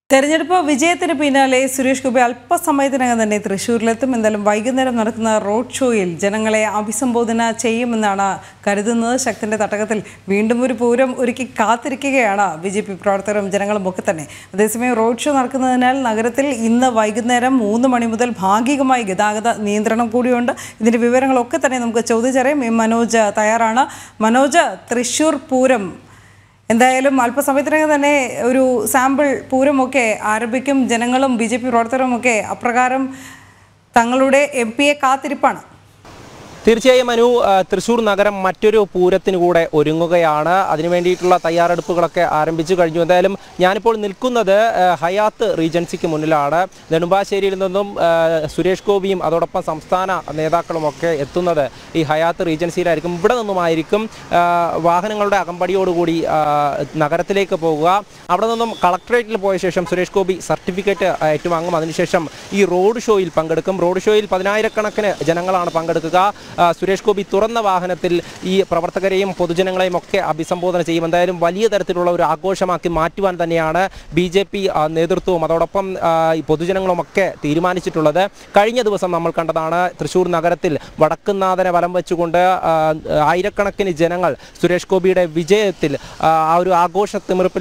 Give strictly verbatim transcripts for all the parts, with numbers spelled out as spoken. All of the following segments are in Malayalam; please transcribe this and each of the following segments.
തെരഞ്ഞെടുപ്പ് വിജയത്തിന് പിന്നാലെ സുരേഷ് ഗോപി അല്പസമയത്തിനകം തന്നെ തൃശ്ശൂരിലെത്തും. എന്തായാലും വൈകുന്നേരം നടക്കുന്ന റോഡ് ഷോയിൽ ജനങ്ങളെ അഭിസംബോധന ചെയ്യുമെന്നാണ് കരുതുന്നത്. ശക്തന്റെ തട്ടകത്തിൽ വീണ്ടും ഒരു പൂരം ഒരുക്കി കാത്തിരിക്കുകയാണ് ബി ജെ പി പ്രവർത്തകരും ജനങ്ങളും ഒക്കെ തന്നെ. അതേസമയം റോഡ് ഷോ നടക്കുന്നതിനാൽ നഗരത്തിൽ ഇന്ന് വൈകുന്നേരം മൂന്ന് മണി മുതൽ ഭാഗികമായി ഗതാഗത നിയന്ത്രണം കൂടിയുണ്ട്. ഇതിൻ്റെ വിവരങ്ങളൊക്കെ തന്നെ നമുക്ക് ചോദിച്ചറിയാം. മനോജ് തയ്യാറാണ്. മനോജ്, തൃശ്ശൂർ പൂരം എന്തായാലും അല്പസമയത്തിനകം തന്നെ ഒരു സാമ്പിൾ പൂരമൊക്കെ ആരംഭിക്കും. ജനങ്ങളും ബി ജെ പി പ്രവർത്തകരുമൊക്കെ അപ്രകാരം തങ്ങളുടെ എം പിയെ കാത്തിരിപ്പാണ്. തീർച്ചയായും അനു, തൃശ്ശൂർ നഗരം മറ്റൊരു പൂരത്തിന് കൂടെ ഒരുങ്ങുകയാണ്. അതിനു വേണ്ടിയിട്ടുള്ള തയ്യാറെടുപ്പുകളൊക്കെ ആരംഭിച്ചു കഴിഞ്ഞു. എന്തായാലും ഞാനിപ്പോൾ നിൽക്കുന്നത് ഹയാത്ത് റീജൻസിക്ക് മുന്നിലാണ്. നെടുമ്പാശ്ശേരിയിൽ നിന്നും സുരേഷ് ഗോപിയും അതോടൊപ്പം സംസ്ഥാന നേതാക്കളുമൊക്കെ എത്തുന്നത് ഈ ഹയാത്ത് റീജൻസിയിലായിരിക്കും. ഇവിടെ നിന്നുമായിരിക്കും വാഹനങ്ങളുടെ അകമ്പടിയോടുകൂടി നഗരത്തിലേക്ക് പോകുക. അവിടെ നിന്നും കളക്ടറേറ്റിൽ പോയ ശേഷം സുരേഷ് ഗോപി സർട്ടിഫിക്കറ്റ് ഏറ്റുവാങ്ങും. അതിനുശേഷം ഈ റോഡ് ഷോയിൽ പങ്കെടുക്കും. റോഡ് ഷോയിൽ പതിനായിരക്കണക്കിന് ജനങ്ങളാണ് പങ്കെടുക്കുക. സുരേഷ് ഗോപി തുറന്ന വാഹനത്തിൽ ഈ പ്രവർത്തകരെയും പൊതുജനങ്ങളെയും ഒക്കെ അഭിസംബോധന ചെയ്യും. എന്തായാലും വലിയ തരത്തിലുള്ള ഒരു ആഘോഷമാക്കി മാറ്റുവാൻ തന്നെയാണ് ബി ജെ പി നേതൃത്വവും അതോടൊപ്പം പൊതുജനങ്ങളുമൊക്കെ തീരുമാനിച്ചിട്ടുള്ളത്. കഴിഞ്ഞ ദിവസം നമ്മൾ കണ്ടതാണ് തൃശ്ശൂർ നഗരത്തിൽ വടക്കുന്നാഥനെ വലം വെച്ചുകൊണ്ട് ആയിരക്കണക്കിന് ജനങ്ങൾ സുരേഷ് ഗോപിയുടെ വിജയത്തിൽ ആ ഒരു ആഘോഷ തിമിർപ്പിൽ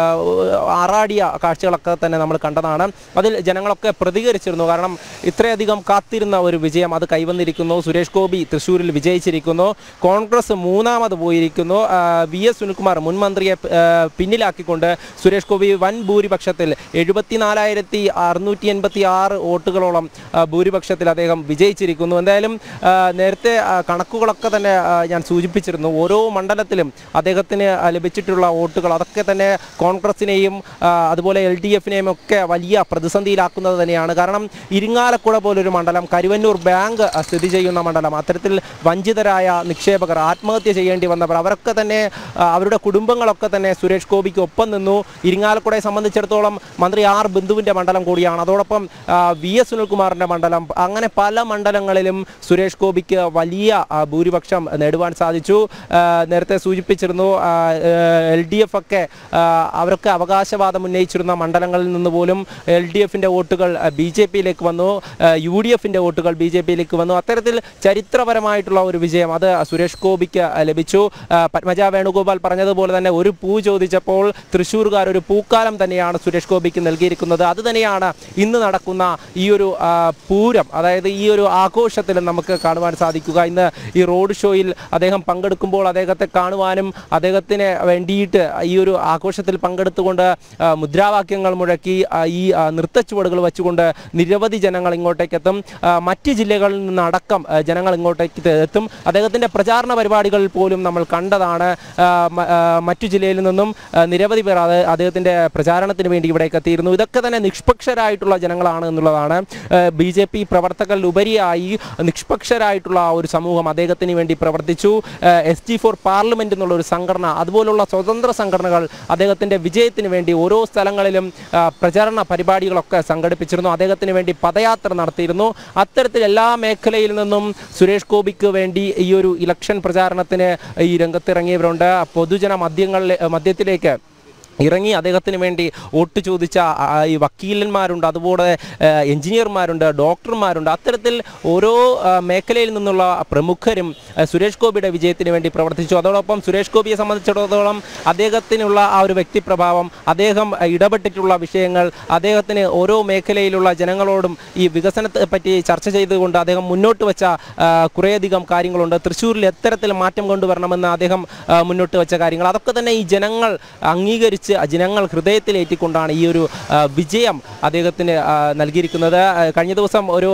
ആറാടിയ കാഴ്ചകളൊക്കെ തന്നെ നമ്മൾ കണ്ടതാണ്. അതിൽ ജനങ്ങളൊക്കെ പ്രതികരിച്ചിരുന്നു. കാരണം ഇത്രയധികം കാത്തിരുന്ന ഒരു വിജയം അത് കൈവന്നിരിക്കുന്നു. സുരേഷ് ഗോപി തൃശ്ശൂരിൽ വിജയിച്ചിരിക്കുന്നു. കോൺഗ്രസ് മൂന്നാമത് പോയിരിക്കുന്നു. വി എസ് സുനിൽകുമാർ മുൻ മന്ത്രിയെ പിന്നിലാക്കിക്കൊണ്ട് സുരേഷ് ഗോപി വൻ ഭൂരിപക്ഷത്തിൽ എഴുപത്തിനാലായിരത്തി അറുന്നൂറ്റി എൺപത്തി ആറ് വോട്ടുകളോളം ഭൂരിപക്ഷത്തിൽ അദ്ദേഹം വിജയിച്ചിരിക്കുന്നു. എന്തായാലും നേരത്തെ കണക്കുകളൊക്കെ തന്നെ ഞാൻ സൂചിപ്പിച്ചിരുന്നു. ഓരോ മണ്ഡലത്തിലും അദ്ദേഹത്തിന് ലഭിച്ചിട്ടുള്ള വോട്ടുകൾ അതൊക്കെ തന്നെ കോൺഗ്രസിനെയും അതുപോലെ എൽ ഡി എഫിനെയും ഒക്കെ വലിയ പ്രതിസന്ധിയിലാക്കുന്നത് തന്നെയാണ്. കാരണം ഇരിങ്ങാലക്കുട പോലൊരു മണ്ഡലം, കരുവന്നൂർ ബാങ്ക് സ്ഥിതി ചെയ്യുന്ന മണ്ഡലം, അത്തരത്തിൽ വഞ്ചിതരായ നിക്ഷേപകർ, ആത്മഹത്യ ചെയ്യേണ്ടി വന്നവർ, അവരൊക്കെ തന്നെ അവരുടെ കുടുംബങ്ങളൊക്കെ തന്നെ സുരേഷ് ഗോപിക്ക് ഒപ്പം നിന്നു. ഇരിങ്ങാലക്കുടയെ സംബന്ധിച്ചിടത്തോളം മന്ത്രി ആർ ബിന്ദുവിൻ്റെ മണ്ഡലം കൂടിയാണ്. അതോടൊപ്പം വി എസ് സുനിൽകുമാറിൻ്റെ മണ്ഡലം, അങ്ങനെ പല മണ്ഡലങ്ങളിലും സുരേഷ് ഗോപിക്ക് വലിയ ഭൂരിപക്ഷം നേടുവാൻ സാധിച്ചു. നേരത്തെ സൂചിപ്പിച്ചിരുന്നു എൽ ഡി എഫ് ഒക്കെ അവരൊക്കെ അവകാശവാദം ഉന്നയിച്ചിരുന്ന മണ്ഡലങ്ങളിൽ നിന്ന് പോലും എൽ ഡി എഫിൻ്റെ വോട്ടുകൾ ബി ജെ പിയിലേക്ക് വന്നു, യു ഡി എഫിൻ്റെ വോട്ടുകൾ ബി ജെ പിയിലേക്ക് വന്നു. അത്തരത്തിൽ ചരിത്രപരമായിട്ടുള്ള ഒരു വിജയം അത് സുരേഷ് ഗോപിക്ക് ലഭിച്ചു. പത്മജ വേണുഗോപാൽ പറഞ്ഞതുപോലെ തന്നെ ഒരു പൂ ചോദിച്ചപ്പോൾ തൃശ്ശൂർകാർ ഒരു പൂക്കാലം തന്നെയാണ് സുരേഷ് ഗോപിക്ക് നൽകിയിരിക്കുന്നത്. അത് തന്നെയാണ് ഇന്ന് നടക്കുന്ന ഈ ഒരു പൂരം, അതായത് ഈ ഒരു ആഘോഷത്തിൽ നമുക്ക് കാണുവാൻ സാധിക്കുക. ഇന്ന് ഈ റോഡ് ഷോയിൽ അദ്ദേഹം പങ്കെടുക്കുമ്പോൾ അദ്ദേഹത്തെ കാണുവാനും അദ്ദേഹത്തിന് വേണ്ടിയിട്ട് ഈ ഒരു ആഘോഷത്തിൽ പങ്കെടുത്തുകൊണ്ട് മുദ്രാവാക്യങ്ങൾ മുഴക്കി ഈ നൃത്തച്ചുവടുകൾ വെച്ചുകൊണ്ട് നിരവധി ജനങ്ങൾ ഇങ്ങോട്ടേക്ക് എത്തും. മറ്റ് ജില്ലകളിൽ നിന്നടക്കം ജനങ്ങൾ ഇങ്ങോട്ടേക്ക് എത്തും. അദ്ദേഹത്തിൻ്റെ പ്രചാരണ പരിപാടികളിൽ പോലും നമ്മൾ കണ്ടതാണ്. മറ്റു ജില്ലയിൽ നിന്നും നിരവധി പേർ അത് അദ്ദേഹത്തിൻ്റെ പ്രചാരണത്തിന് വേണ്ടി ഇവിടേക്ക് എത്തിയിരുന്നു. ഇതൊക്കെ തന്നെ നിഷ്പക്ഷരായിട്ടുള്ള ജനങ്ങളാണ് എന്നുള്ളതാണ്. ബി ജെ പി പ്രവർത്തകരിലുപരിയായി നിഷ്പക്ഷരായിട്ടുള്ള ഒരു സമൂഹം അദ്ദേഹത്തിന് വേണ്ടി പ്രവർത്തിച്ചു. എസ് ടി ഫോർ പാർലമെൻറ്റ് എന്നുള്ള ഒരു സംഘടന, അതുപോലുള്ള സ്വതന്ത്ര സംഘടനകൾ അദ്ദേഹത്തിൻ്റെ വിജയത്തിന് വേണ്ടി ഓരോ സ്ഥലങ്ങളിലും പ്രചാരണ പരിപാടികളൊക്കെ സംഘടിപ്പിച്ചിരുന്നു. അദ്ദേഹത്തിന് വേണ്ടി പദയാത്ര നടത്തിയിരുന്നു. അത്തരത്തിൽ എല്ലാ മേഖലയിൽ നിന്നും സുരേഷ് ഗോപിക്ക് വേണ്ടി ഈ ഒരു ഇലക്ഷൻ പ്രചാരണത്തിന് ഈ രംഗത്തിറങ്ങിയവരുണ്ട്. പൊതുജന മധ്യങ്ങളിൽ മധ്യത്തിലേക്ക് ഇറങ്ങി അദ്ദേഹത്തിന് വേണ്ടി വോട്ട് ചോദിച്ച ഈ വക്കീലന്മാരുണ്ട്, അതുപോലെ എഞ്ചിനീയർമാരുണ്ട്, ഡോക്ടർമാരുണ്ട്. അത്തരത്തിൽ ഓരോ മേഖലയിൽ നിന്നുള്ള പ്രമുഖരും സുരേഷ് ഗോപിയുടെ വിജയത്തിന് വേണ്ടി പ്രവർത്തിച്ചു. അതോടൊപ്പം സുരേഷ് ഗോപിയെ സംബന്ധിച്ചിടത്തോളം അദ്ദേഹത്തിനുള്ള ആ ഒരു വ്യക്തിപ്രഭാവം, അദ്ദേഹം ഇടപെട്ടിട്ടുള്ള വിഷയങ്ങൾ, അദ്ദേഹത്തിന് ഓരോ മേഖലയിലുള്ള ജനങ്ങളോടും ഈ വികസനത്തെ പറ്റി ചർച്ച ചെയ്തുകൊണ്ട് അദ്ദേഹം മുന്നോട്ട് വെച്ച കുറേയധികം കാര്യങ്ങളുണ്ട്. തൃശ്ശൂരിൽ എത്തരത്തിൽ മാറ്റം കൊണ്ടുവരണമെന്ന് അദ്ദേഹം മുന്നോട്ട് വെച്ച കാര്യങ്ങൾ അതൊക്കെ തന്നെ ഈ ജനങ്ങൾ അംഗീകരിച്ച് ജനങ്ങൾ ഹൃദയത്തിലേറ്റിക്കൊണ്ടാണ് ഈ ഒരു വിജയം അദ്ദേഹത്തിന് നൽകിയിരിക്കുന്നത്. കഴിഞ്ഞ ദിവസം ഒരു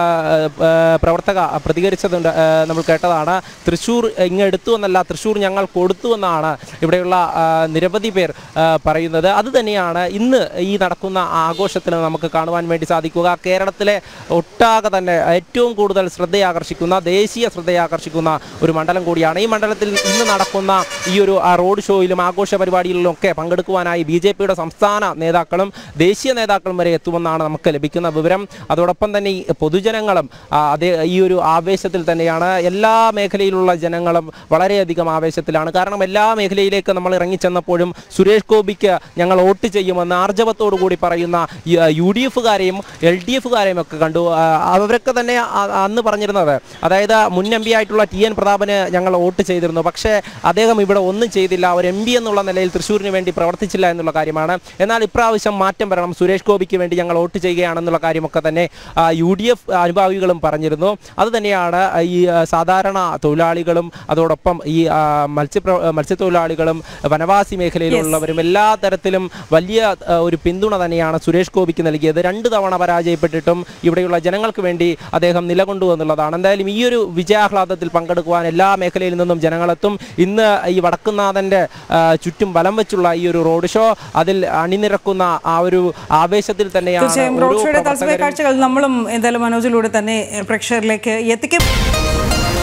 പ്രവർത്തക പ്രതികരിച്ചതുണ്ട്, നമ്മൾ കേട്ടതാണ്. തൃശ്ശൂർ ഇങ്ങ് എടുത്തു എന്നല്ല, തൃശ്ശൂർ ഞങ്ങൾ കൊടുത്തു എന്നാണ് ഇവിടെയുള്ള നിരവധി പേർ പറയുന്നത്. അത് തന്നെയാണ് ഇന്ന് ഈ നടക്കുന്ന ആഘോഷത്തിൽ നമുക്ക് കാണുവാൻ വേണ്ടി സാധിക്കുക. കേരളത്തിലെ ഒട്ടാകെ തന്നെ ഏറ്റവും കൂടുതൽ ശ്രദ്ധയാകർഷിക്കുന്ന, ദേശീയ ശ്രദ്ധയാകർഷിക്കുന്ന ഒരു മണ്ഡലം കൂടിയാണ്. ഈ മണ്ഡലത്തിൽ ഇന്ന് നടക്കുന്ന ഈ ഒരു റോഡ് ഷോയിലും ആഘോഷ പരിപാടികളിലും ഒക്കെ പങ്കെടുക്കുന്ന പങ്കെടുക്കുവാനായി ബി ജെ പിയുടെ സംസ്ഥാന നേതാക്കളും ദേശീയ നേതാക്കളും വരെ എത്തുമെന്നാണ് നമുക്ക് ലഭിക്കുന്ന വിവരം. അതോടൊപ്പം തന്നെ ഈ പൊതുജനങ്ങളും അതേ ഈ ഒരു ആവേശത്തിൽ തന്നെയാണ്. എല്ലാ മേഖലയിലുള്ള ജനങ്ങളും വളരെയധികം ആവേശത്തിലാണ്. കാരണം എല്ലാ മേഖലയിലേക്ക് നമ്മൾ ഇറങ്ങിച്ചെന്നപ്പോഴും സുരേഷ് ഗോപിക്ക് ഞങ്ങൾ വോട്ട് ചെയ്യുമെന്ന് ആർജവത്തോടു കൂടി പറയുന്ന യു ഡി എഫുകാരെയും എൽ ഡി എഫുകാരെയും ഒക്കെ കണ്ടു. അവരൊക്കെ തന്നെ അന്ന് പറഞ്ഞിരുന്നത്, അതായത് മുൻ എം പി ആയിട്ടുള്ള ടി എൻ പ്രതാപന് ഞങ്ങൾ വോട്ട് ചെയ്തിരുന്നു, പക്ഷേ അദ്ദേഹം ഇവിടെ ഒന്നും ചെയ്തില്ല, ഒരു എം പി എന്നുള്ള നിലയിൽ തൃശ്ശൂരിന് വേണ്ടി പ്രവർത്തിച്ചില്ല എന്നുള്ള കാര്യമാണ്. എന്നാൽ ഇപ്രാവശ്യം മാറ്റം വരണം, സുരേഷ് ഗോപിക്ക് വേണ്ടി ഞങ്ങൾ വോട്ട് ചെയ്യുകയാണെന്നുള്ള കാര്യമൊക്കെ തന്നെ യു ഡി എഫ് അനുഭാവികളും പറഞ്ഞിരുന്നു. അതുതന്നെയാണ് ഈ സാധാരണ തൊഴിലാളികളും അതോടൊപ്പം ഈ മത്സ്യ മത്സ്യത്തൊഴിലാളികളും വനവാസി മേഖലയിലുള്ളവരും എല്ലാ തരത്തിലും വലിയ ഒരു പിന്തുണ തന്നെയാണ് സുരേഷ് ഗോപിക്ക് നൽകിയത്. രണ്ട് തവണ പരാജയപ്പെട്ടിട്ടും ഇവിടെയുള്ള ജനങ്ങൾക്ക് വേണ്ടി അദ്ദേഹം നിലകൊണ്ടു എന്നുള്ളതാണ്. എന്തായാലും ഈ ഒരു വിജയാഹ്ലാദത്തിൽ പങ്കെടുക്കുവാൻ എല്ലാ മേഖലയിൽ നിന്നും ജനങ്ങളെത്തും. ഇന്ന് ഈ വടക്കുന്നാഥൻ്റെ ചുറ്റും വലം വെച്ചുള്ള ഈ ഒരു റോഡ് ഷോ, അതിൽ അണിനിരക്കുന്ന ആ ഒരു ആവേശത്തിൽ തന്നെയാണ് കാഴ്ചകൾ നമ്മളും എന്തായാലും മനോജിലൂടെ തന്നെ പ്രേക്ഷകരിലേക്ക് എത്തിക്കും.